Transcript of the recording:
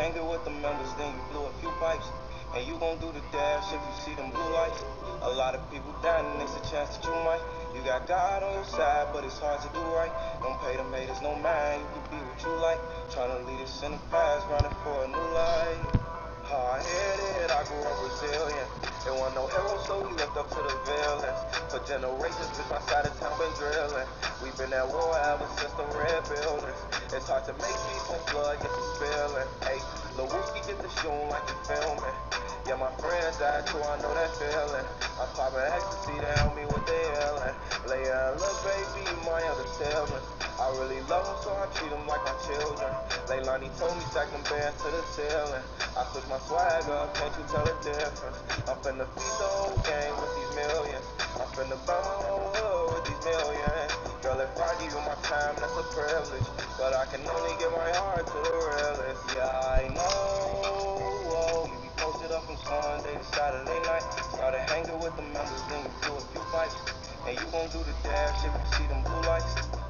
hanging with the members, then you blew a few pipes. And you gon' do the dash if you see them blue lights. A lot of people dying and it's a chance that you might. You got God on your side, but it's hard to do right. Don't pay them haters no mind, you can be what you like. Tryna lead us in the past, running for a new life. Hard-headed, I grew up resilient. There wasn't no arrow, so we looked up to the villains. For generations, bitch, my side of town been drilling. We've been at war ever since the red buildings. It's hard to make peace when flood gets to spilling. Hey, Lil Wooski get the shooting like you filming. Yeah, my friends died too, I know that feeling. I'm popping ecstasy, they help me with the healing. Leia and Lil Baby, my other children. I really love them, so I treat them like my children. Leilani told me stack them bands to the ceiling. I switch my swag up, can't you tell the difference? I'm finna feed the whole game with these millions. I'm finna buy my whole hood with these millions. Girl, if I give you my time, that's a privilege. But I can only give my heart to the realest. Yeah, I know. You be posted up from Sunday to Saturday night. Started hanging with the members, then you do a few fights. And you gon' do the dash if you see them blue lights.